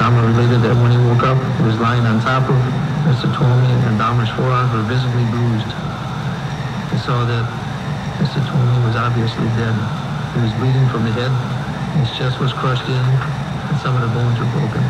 Dahmer related that when he woke up, he was lying on top of Mr. Twomey, and Dahmer's forearms were visibly bruised. He saw that Mr. Twomey was obviously dead. He was bleeding from the head, his chest was crushed in, and some of the bones were broken.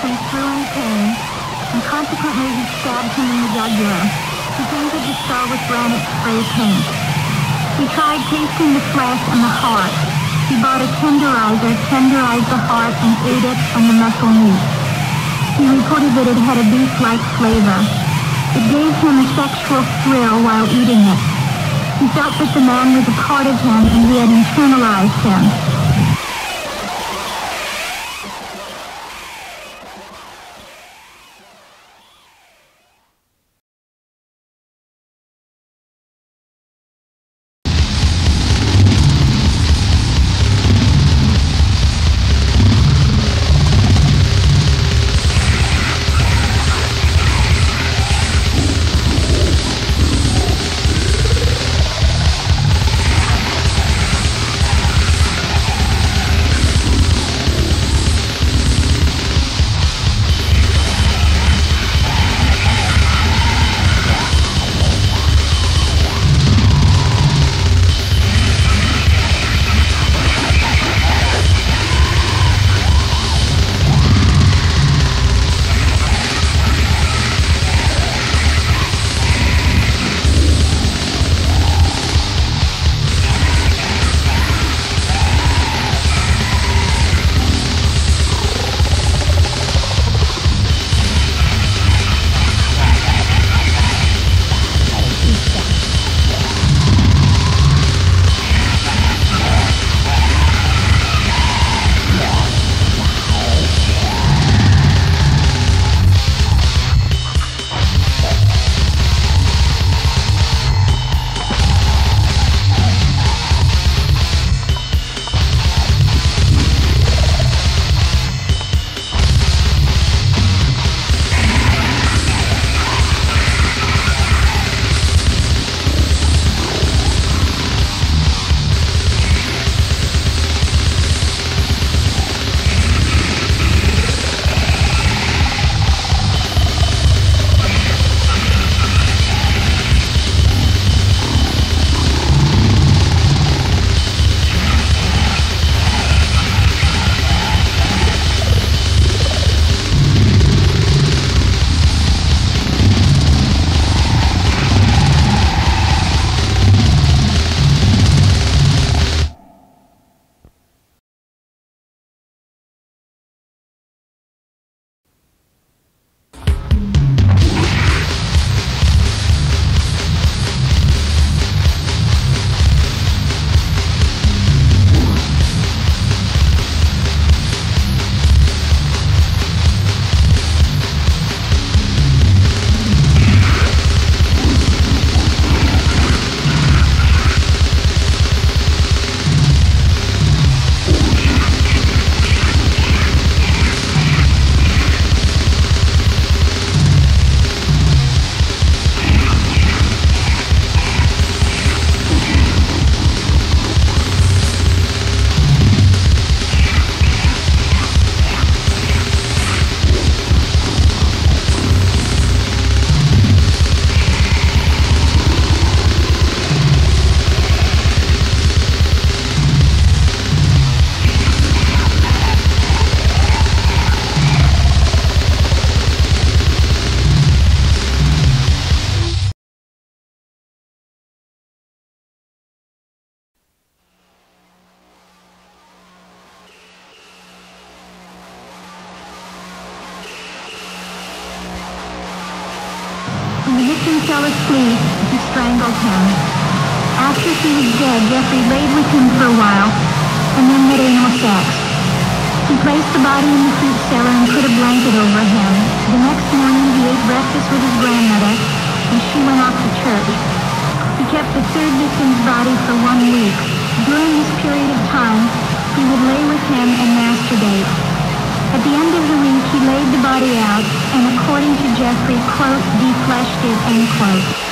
Jeffrey threw in pain, and consequently he stabbed him in the jugular. He painted the skull with granite spray paint. He tried tasting the flesh and the heart. He bought a tenderizer, tenderized the heart, and ate it and the muscle meat. He reported that it had a beef-like flavor. It gave him a sexual thrill while eating it. He felt that the man was a part of him and he had internalized him. When the victim fell asleep, he strangled him. After he was dead, Jeffrey laid with him for a while, and then had anal sex. He placed the body in the fruit cellar and put a blanket over him. The next morning, he ate breakfast with his grandmother, and she went off to church. He kept the third victim's body for 1 week. During this period of time, he would lay with him and masturbate. At the end of the week, he laid the body out, and according to Jeffrey, quote, defleshed it, end quote.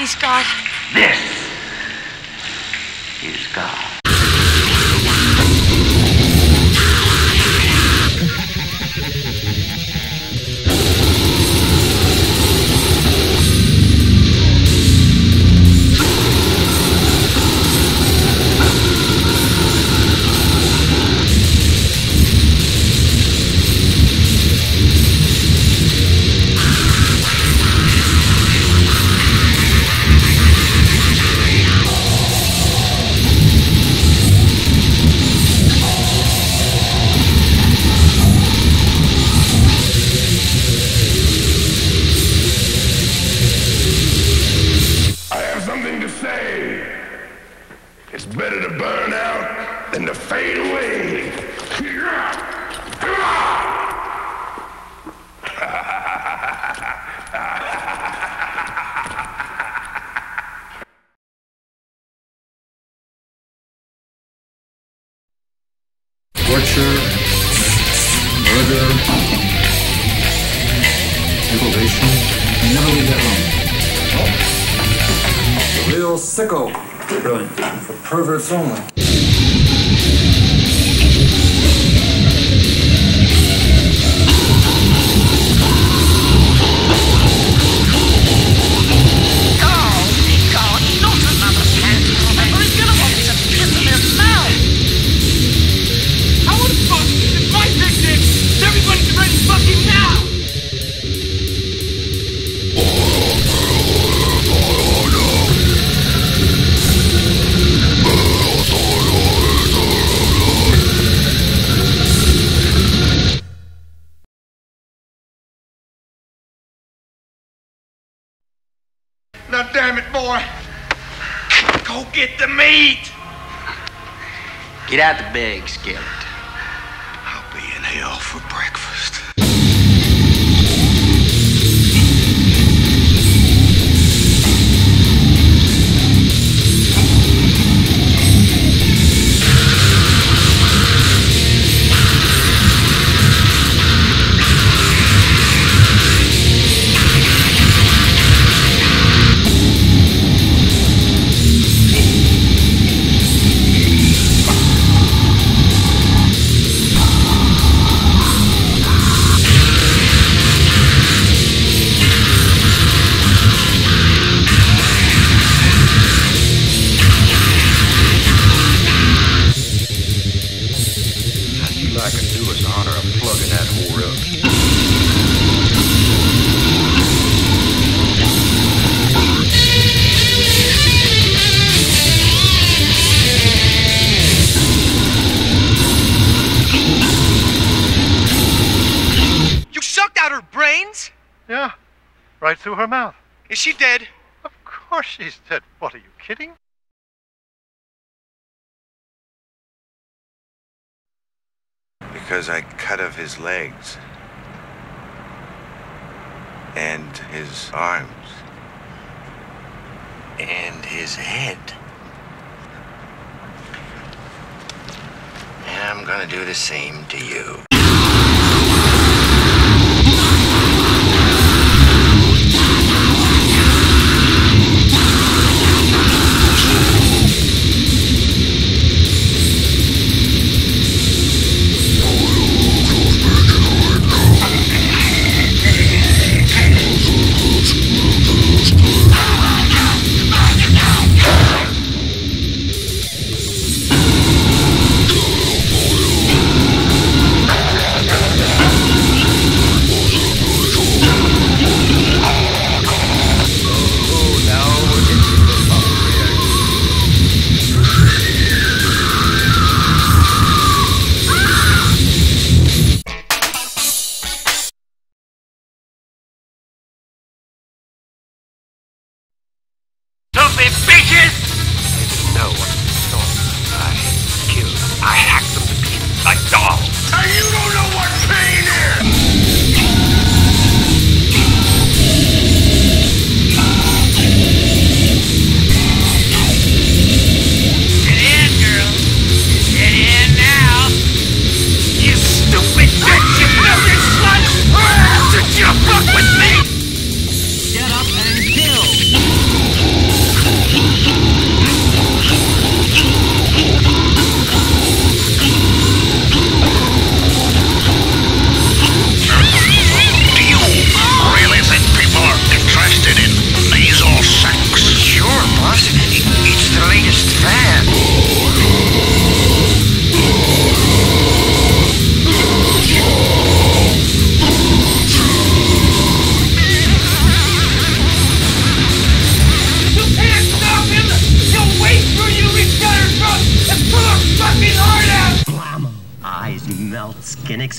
is God? This is God. It's better to burn out than to fade away. Torture, murder, mutilation. You never leave that room. The real sicko. Brilliant. For perverts only. Now, damn it, boy. Go get the meat. Get out the bag, Skillet. I'll be in hell for breakfast. I can do us the honor of plugging that whore up. You sucked out her brains? Yeah, right through her mouth. Is she dead? Of course she's dead. What, are you kidding? Because I cut off his legs and his arms And his head. And I'm gonna do the same to you.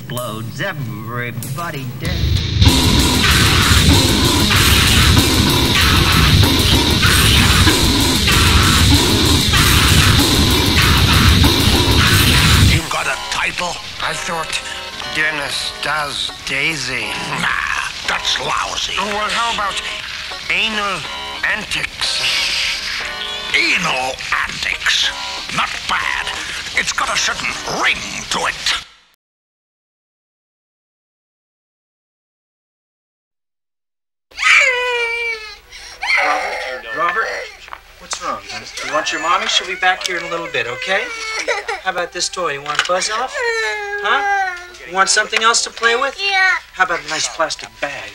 explodes, everybody dead. You got a title? I thought Dennis does Daisy. Nah, that's lousy. Oh, well, how about anal antics? Anal antics. Not bad. It's got a certain ring to it. Robert, what's wrong? You want your mommy? She'll be back here in a little bit, okay? How about this toy? You want Buzz off? Huh? You want something else to play with? Yeah. How about a nice plastic bag?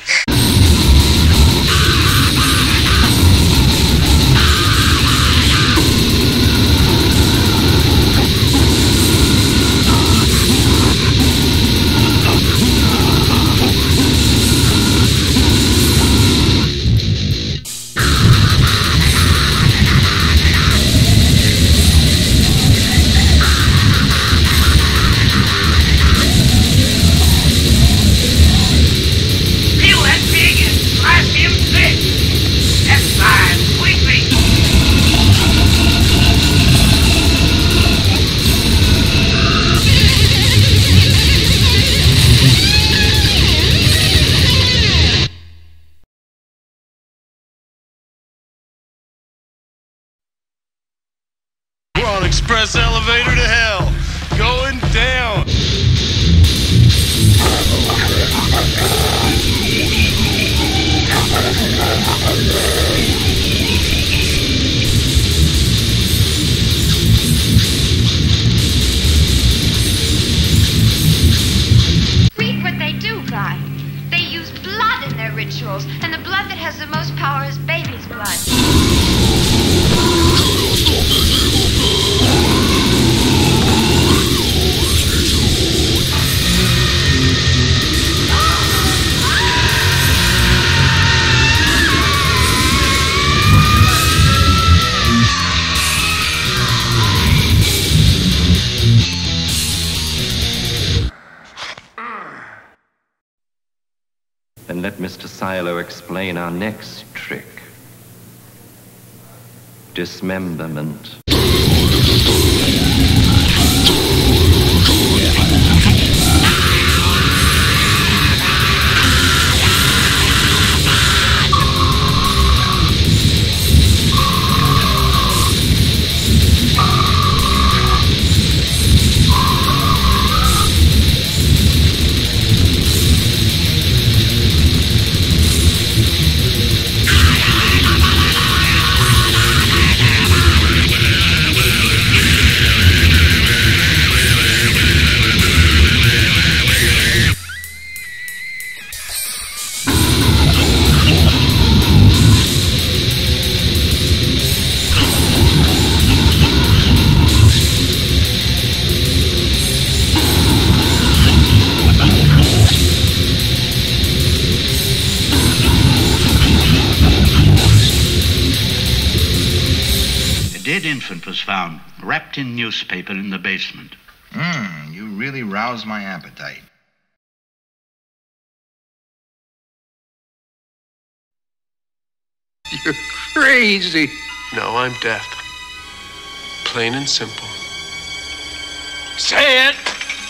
We're on express elevator to hell. Going down. Read what they do, Guy. They use blood in their rituals, and the blood that has the most power is baby's blood. Then let Mr. Silo explain our next trick. Dismemberment. Dead infant was found, wrapped in newspaper in the basement. You really roused my appetite. You're crazy. No, I'm deaf. Plain and simple. Say it!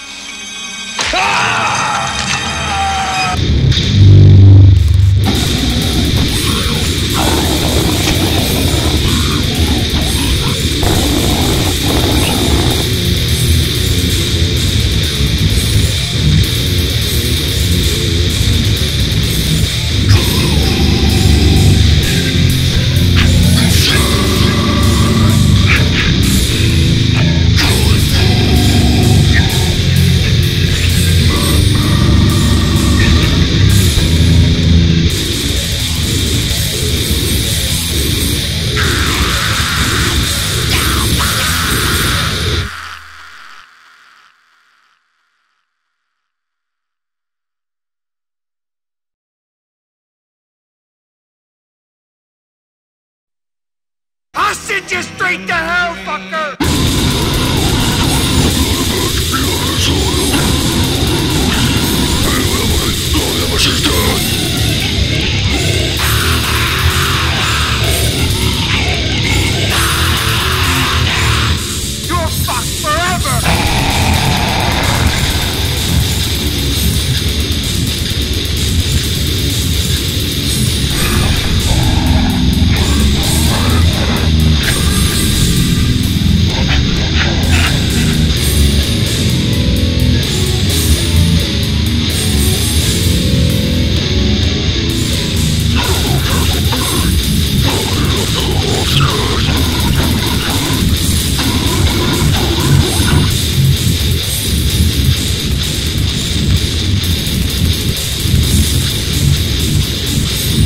I'll send you straight to hell, fucker!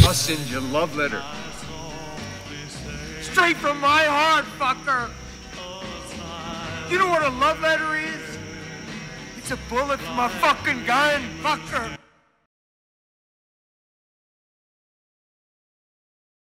I'll send you a love letter. Straight from my heart, fucker. You know what a love letter is? It's a bullet from a fucking gun, fucker.